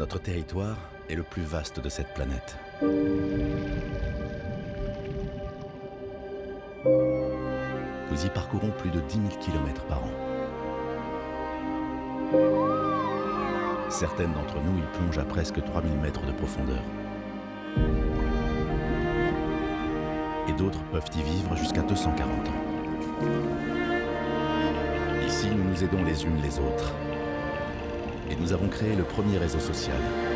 Notre territoire est le plus vaste de cette planète. Nous y parcourons plus de 10 000 km par an. Certaines d'entre nous y plongent à presque 3000 mètres de profondeur. Et d'autres peuvent y vivre jusqu'à 240 ans. Ici, nous nous aidons les unes les autres. Et nous avons créé le premier réseau social.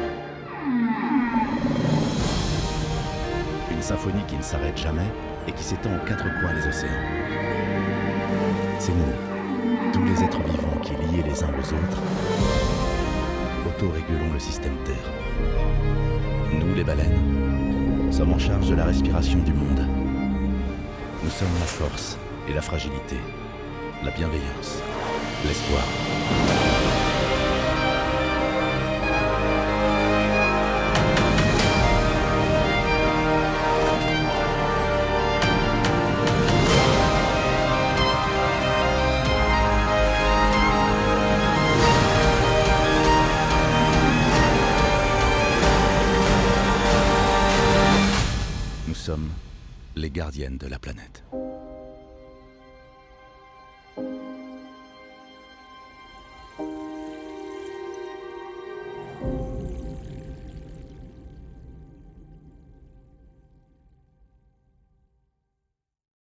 Une symphonie qui ne s'arrête jamais et qui s'étend aux quatre coins des océans. C'est nous, tous les êtres vivants qui, liés les uns aux autres, autorégulons le système Terre. Nous, les baleines, sommes en charge de la respiration du monde. Nous sommes la force et la fragilité, la bienveillance, l'espoir. Nous sommes les gardiennes de la planète.